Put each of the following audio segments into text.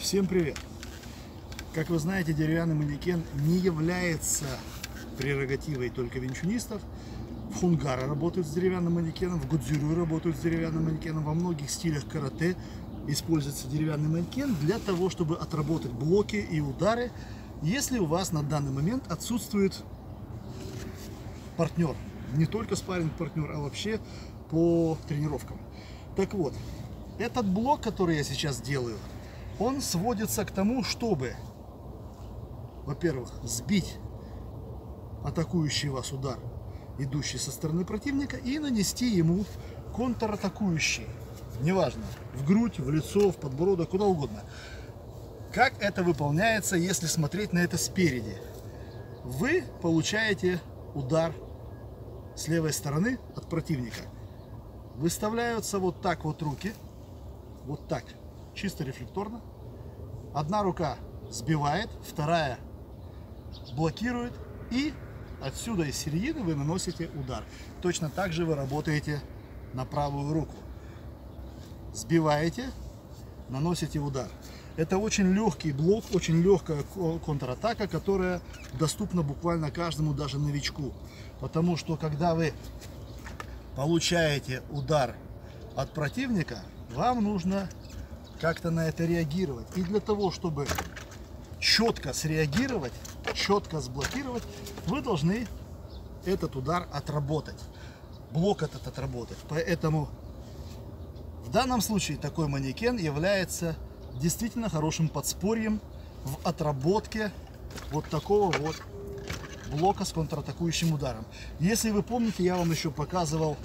Всем привет! Как вы знаете, деревянный манекен не является прерогативой только винчунистов. В Хунгара работают с деревянным манекеном, в Гудзюрю работают с деревянным манекеном, во многих стилях карате используется деревянный манекен для того, чтобы отработать блоки и удары, если у вас на данный момент отсутствует партнер. Не только спарринг-партнер, а вообще по тренировкам. Так вот, этот блок, который я сейчас делаю, он сводится к тому, чтобы, во-первых, сбить атакующий вас удар, идущий со стороны противника, и нанести ему контратакующий. Неважно, в грудь, в лицо, в подбородок, куда угодно. Как это выполняется, если смотреть на это спереди? Вы получаете удар с левой стороны от противника. Выставляются вот так вот руки, вот так, чисто рефлекторно. Одна рука сбивает, вторая блокирует, и отсюда из середины вы наносите удар. Точно так же вы работаете на правую руку. Сбиваете, наносите удар. Это очень легкий блок, очень легкая контратака, которая доступна буквально каждому, даже новичку. Потому что когда вы получаете удар от противника, вам нужно как-то на это реагировать. И для того, чтобы четко среагировать, четко сблокировать, вы должны этот удар отработать, блок этот отработать. Поэтому в данном случае такой манекен является действительно хорошим подспорьем в отработке вот такого вот блока с контратакующим ударом. Если вы помните, я вам еще показывал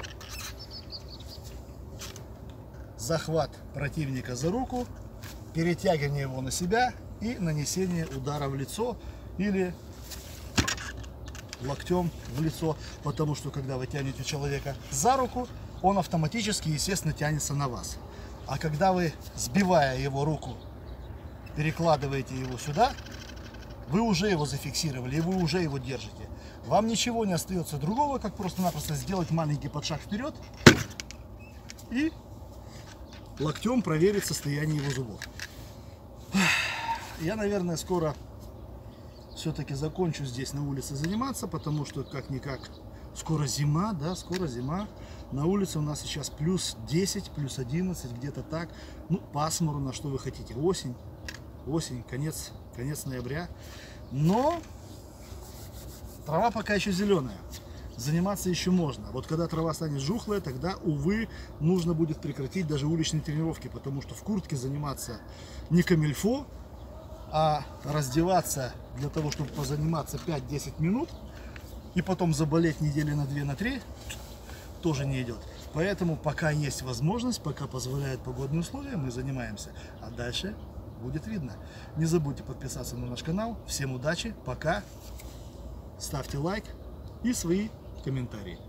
захват противника за руку, перетягивание его на себя и нанесение удара в лицо или локтем в лицо, потому что когда вы тянете человека за руку, он автоматически, естественно, тянется на вас. А когда вы, сбивая его руку, перекладываете его сюда, вы уже его зафиксировали, и вы уже его держите. Вам ничего не остается другого, как просто-напросто сделать маленький подшаг вперед и локтем проверить состояние его зубов. Я, наверное, скоро все-таки закончу здесь на улице заниматься, потому что, как-никак, скоро зима, да, скоро зима. На улице у нас сейчас плюс 10, плюс 11, где-то так. Ну, пасмурно, что вы хотите. Осень, конец ноября. Но трава пока еще зеленая. Заниматься еще можно. Вот когда трава станет жухлая, тогда, увы, нужно будет прекратить даже уличные тренировки, потому что в куртке заниматься не камильфо, а раздеваться для того, чтобы позаниматься 5-10 минут и потом заболеть недели на 2, на 3, тоже не идет. Поэтому пока есть возможность, пока позволяют погодные условия, мы занимаемся. А дальше будет видно. Не забудьте подписаться на наш канал. Всем удачи, пока. Ставьте лайк и свои комментарии.